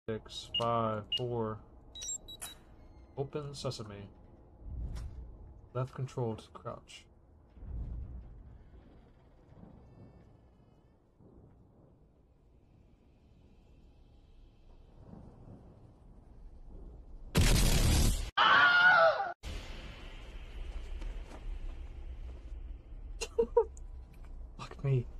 6, 5, 4. Open sesame. Left control to crouch. Fuck me.